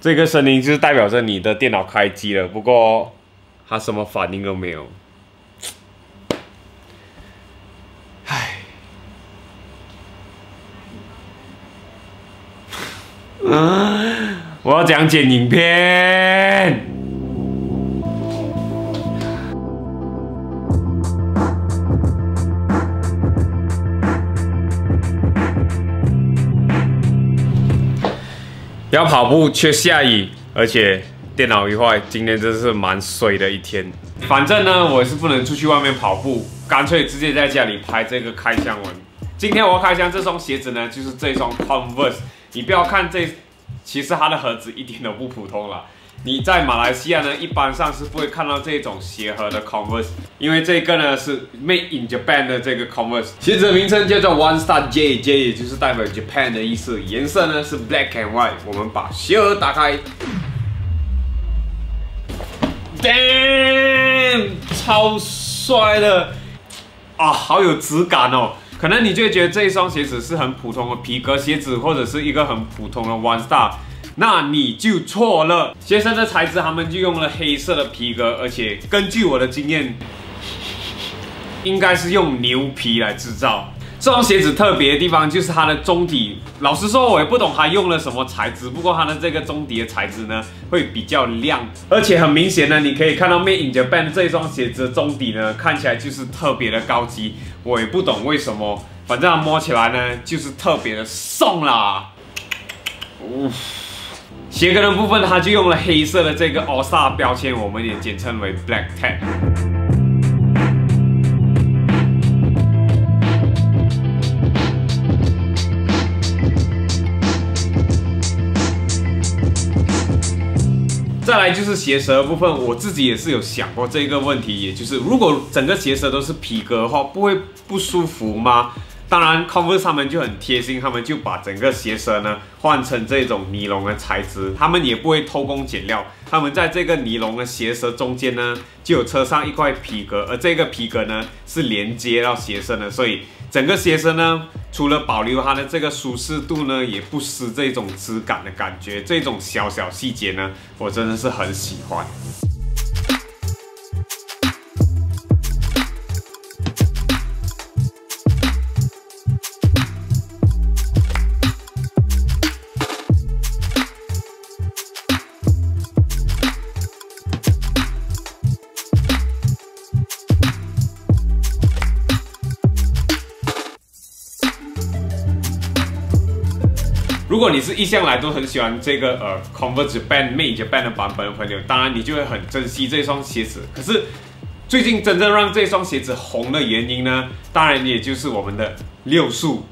这个声音就是代表着你的电脑开机了，不过它什么反应都没有。唉，我要讲剪影片。要跑步却下雨，而且电脑一坏，今天真是蛮衰的一天。反正呢，我是不能出去外面跑步，干脆直接在家里拍这个开箱文。今天我要开箱这双鞋子呢，就是这双 Converse。你不要看这，其实它的盒子一点都不普通啦。你在马来西亚呢，一般上是不会看到这种鞋盒的 Converse， 因为这个呢是 Made in Japan 的这个 Converse， 鞋子的名称叫做 One Star J，J 也就是代表 Japan 的意思，颜色呢是 Black and White。我们把鞋盒打开 ，Damn， 超帅的啊，好有质感哦。可能你就会觉得这一双鞋子是很普通的皮革鞋子，或者是一个很普通的 One Star。那你就错了。鞋身的材质，他们就用了黑色的皮革，而且根据我的经验，应该是用牛皮来制造。这双鞋子特别的地方就是它的中底，老实说，我也不懂它用了什么材质，不过它的这个中底的材质呢，会比较亮，而且很明显呢，你可以看到 Made in Japan 的这一双鞋子的中底呢，看起来就是特别的高级。我也不懂为什么，反正它摸起来呢，就是特别的送啦。鞋跟的部分，它就用了黑色的这个 All Star 标签，我们也简称为 Black Tag。再来就是鞋舌的部分，我自己也是有想过这个问题，也就是如果整个鞋舌都是皮革的话，不会不舒服吗？当然 ，Converse 他们就很贴心，他们就把整个鞋舌呢换成这种尼龙的材质，他们也不会偷工减料，他们在这个尼龙的鞋舌中间呢就有车上一块皮革，而这个皮革呢是连接到鞋身的，所以整个鞋身呢除了保留它的这个舒适度呢，也不失这种质感的感觉，这种小小细节呢，我真的是很喜欢。如果你是一向来都很喜欢这个Converse Japan Made Japan 的版本的朋友，当然你就会很珍惜这双鞋子。可是最近真正让这双鞋子红的原因呢，当然也就是我们的六速。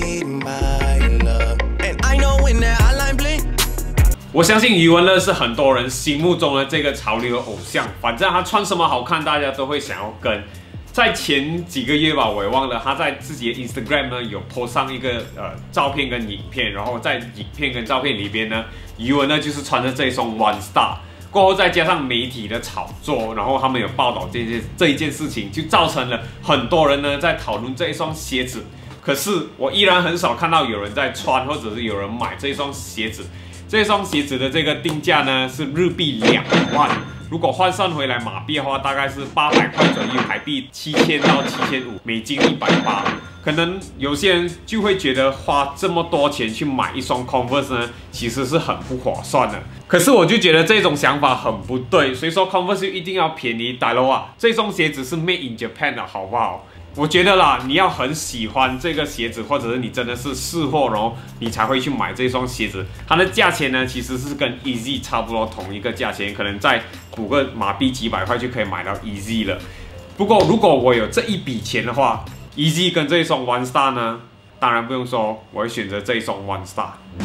我相信余文乐是很多人心目中的这个潮流的偶像，反正他穿什么好看，大家都会想要跟。在前几个月吧，我也忘了，他在自己的 Instagram 呢有 po 上一个照片跟影片，然后在影片跟照片里边呢，余文呢就是穿着这一双 One Star， 过后再加上媒体的炒作，然后他们有报道这一件事情，就造成了很多人呢在讨论这一双鞋子。可是我依然很少看到有人在穿，或者是有人买这一双鞋子。这双鞋子的这个定价呢是日币2万。如果换算回来马币的话，大概是800块左右，台币7000到7500，美金180。可能有些人就会觉得花这么多钱去买一双 Converse 呢，其实是很不划算的。可是我就觉得这种想法很不对，所以说 Converse 一定要便宜，大佬啊！这双鞋子是 Made in Japan 的，好不好？我觉得啦，你要很喜欢这个鞋子，或者是你真的是试货，然后你才会去买这双鞋子。它的价钱呢，其实是跟 Easy 差不多同一个价钱，可能再补个马币几百块就可以买到 Easy 了。不过如果我有这一笔钱的话，Easy 跟这一双 One Star 呢，当然不用说，我会选择这一双 One Star。